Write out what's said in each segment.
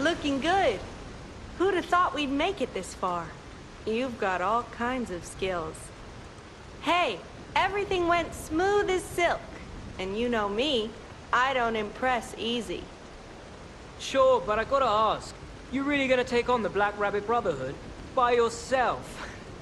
looking good. Who'd have thought we'd make it this far? You've got all kinds of skills. Hey, everything went smooth as silk. And you know me, I don't impress easy. Sure, but I gotta ask. You really gonna take on the Black Rabbit Brotherhood? By yourself?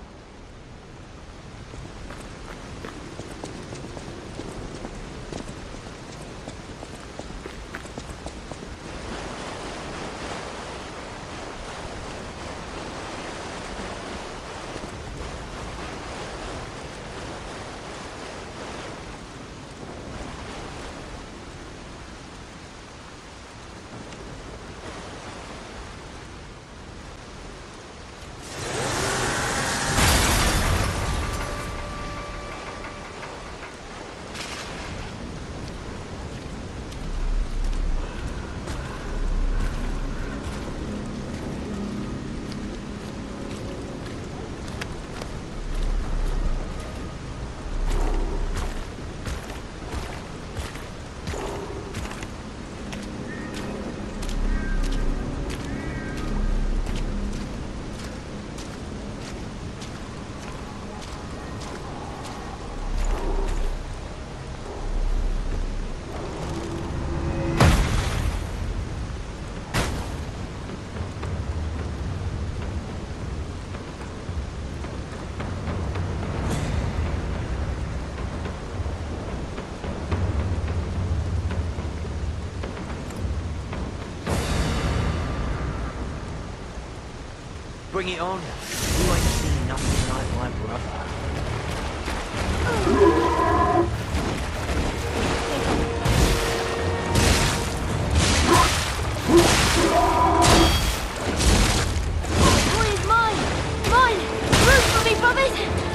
Bring it on. You ain't seen nothing like my brother. Boy is mine! Mine! Root for me, brothers!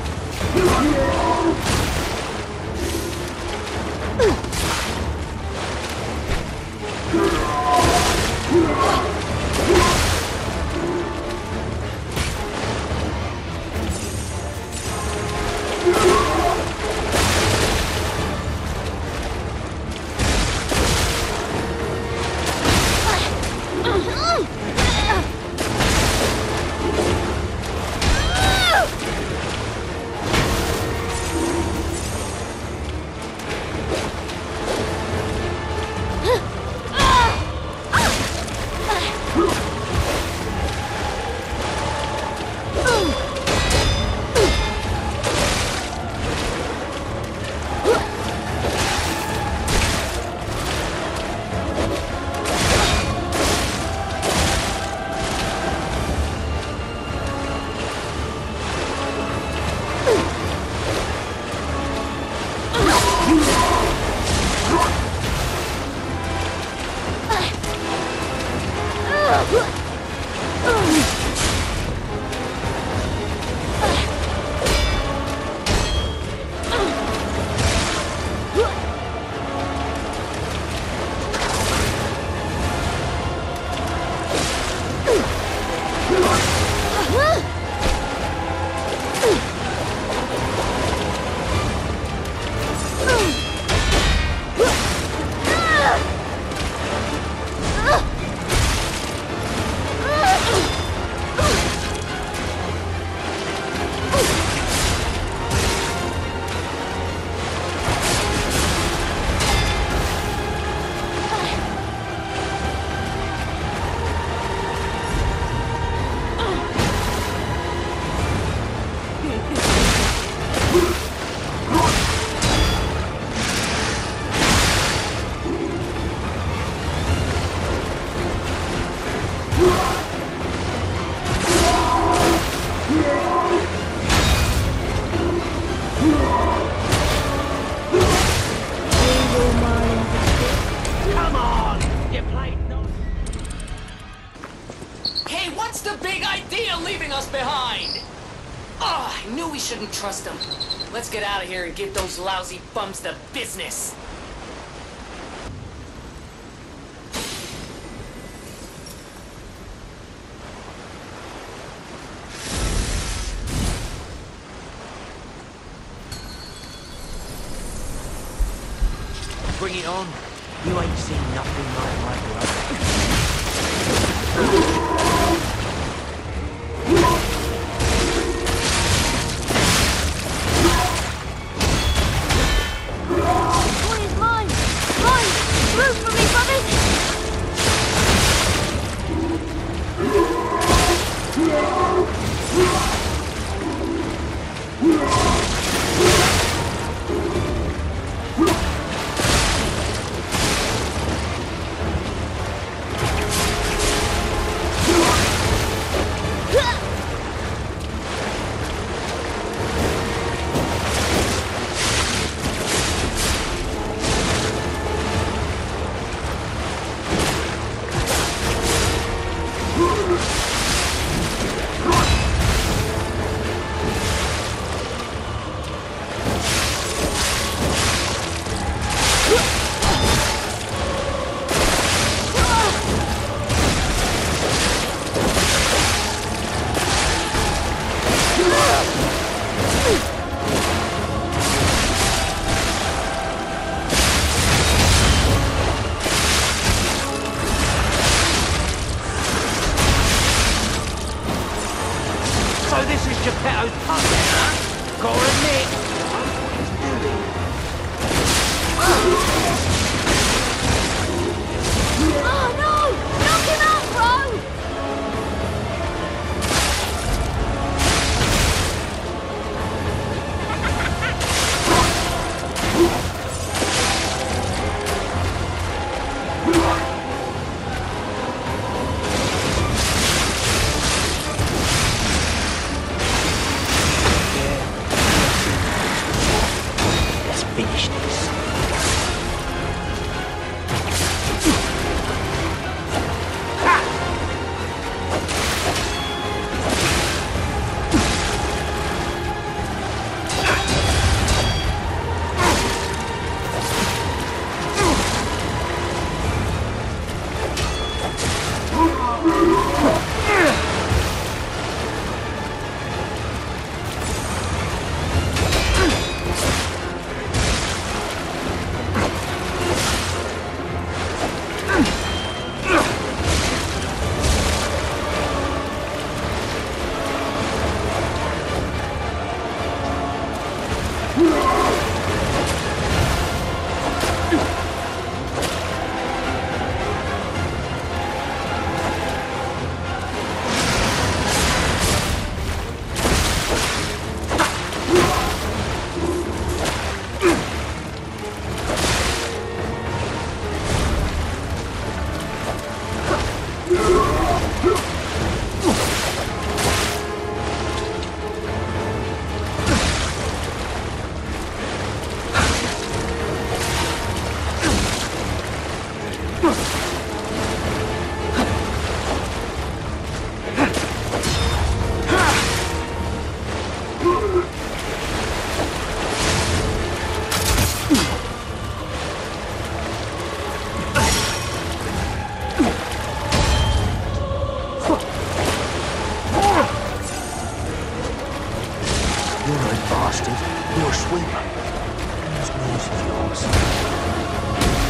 Shouldn't trust them. Let's get out of here and give those lousy bums the business. Bring it on. You ain't seen nothing like my brother. Boy is mine! Mine! Room for me, brothers! So this is Geppetto's puppet, huh? Gotta admit, I know what he's doing. Oh no! Knock him out, bro! Let's finish this. You're no bastard. You're a sweeper. Those knees of yours.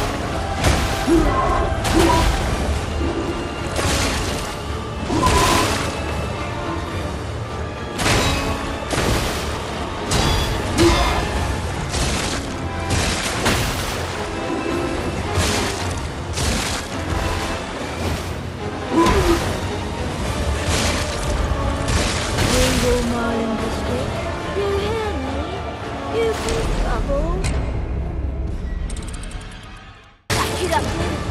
Rainbow Marlin District, you hear me? You've been trouble. Back it up.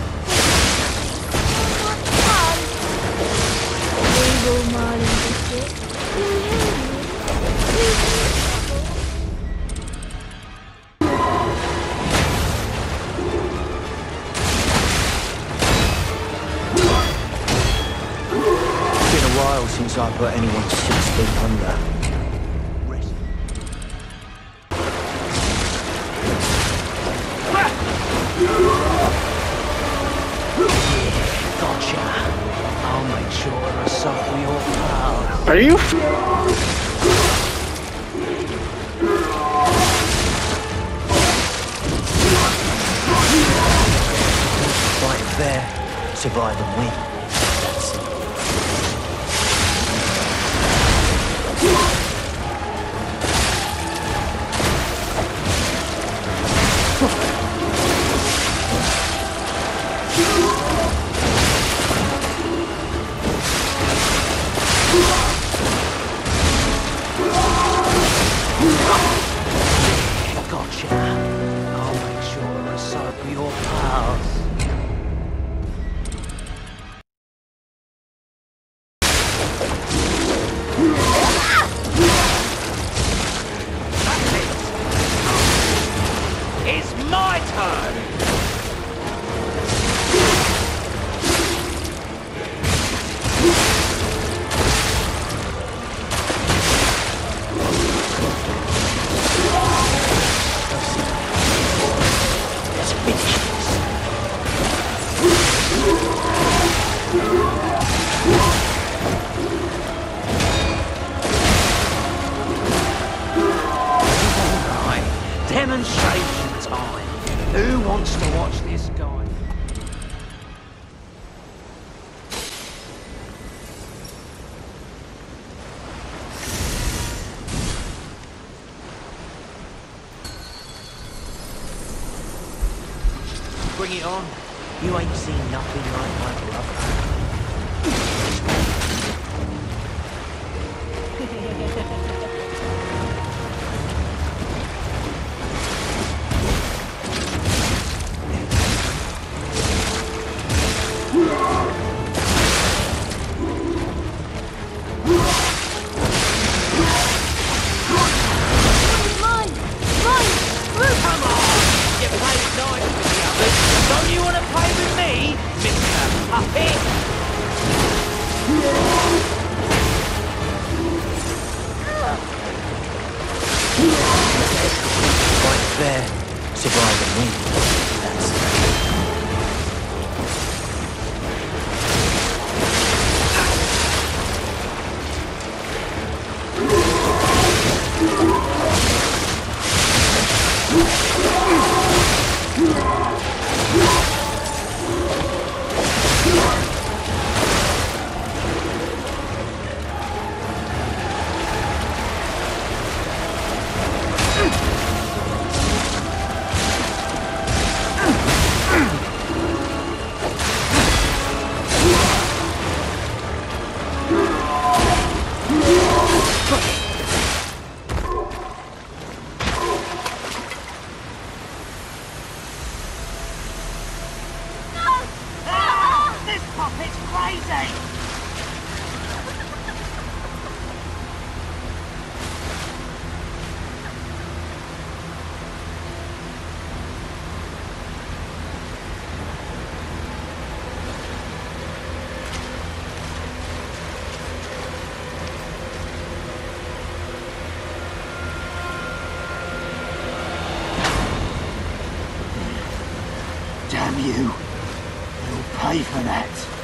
What fun! Rainbow Marlin District, you hear me? You've been trouble. It's been a while since I put anyone 6 feet under. Rest. Yeah, gotcha. I'll make sure to assault your pal. Are you? Fight fair, survive and win. That's it. demonstration time. Who wants to watch this guy? Bring it on. You ain't seen nothing like my brother. Don't you want to play with me, Mr. Puppet? Right there, survive and win. That's this puppet's crazy! Damn you. You'll pay for that.